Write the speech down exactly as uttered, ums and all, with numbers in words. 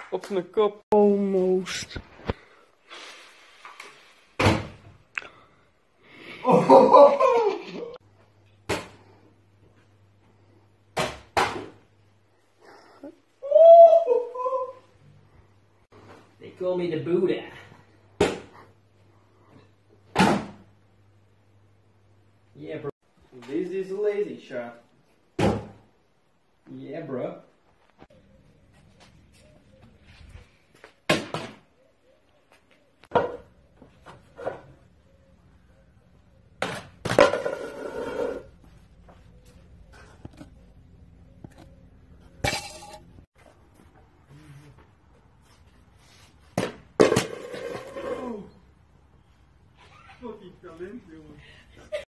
Op zijn kop. Almost. They call me the Buddha. Yeah, bro. This is a lazy shot. Yeah, bro. Fucking talent, jongen.